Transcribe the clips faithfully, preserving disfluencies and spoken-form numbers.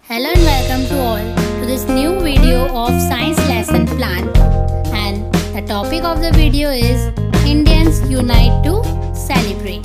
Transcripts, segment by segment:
Hello and welcome to all to this new video of science lesson plan, and the topic of the video is Indians unite to celebrate.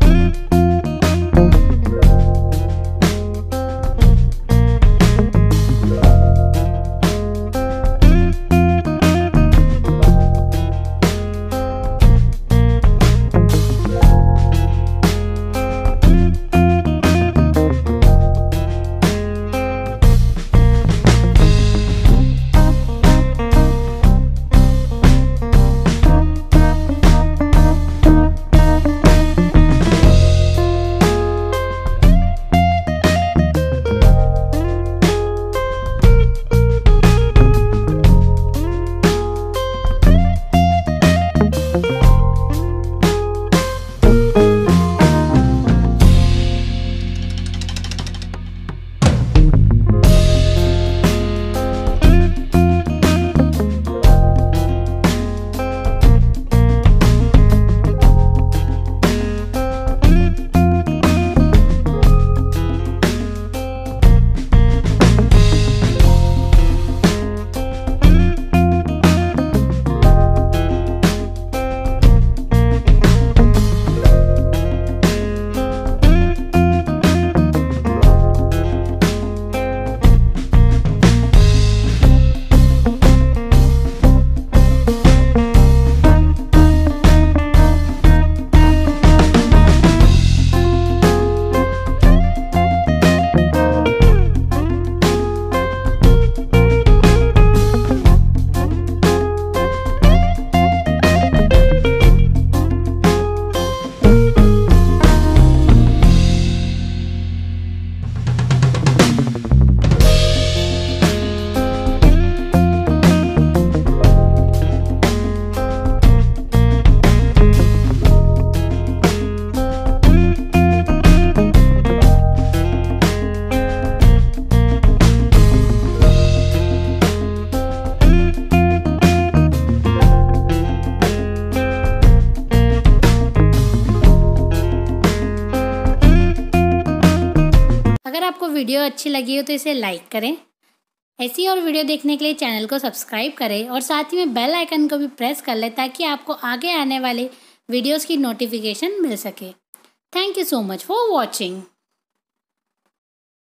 अगर आपको वीडियो अच्छी लगी हो तो इसे लाइक करें। ऐसी और वीडियो देखने के लिए चैनल को सब्सक्राइब करें और साथ ही में बेल आइकन को भी प्रेस कर लें ताकि आपको आगे आने वाले वीडियोस की नोटिफिकेशन मिल सके। Thank you so much for watching.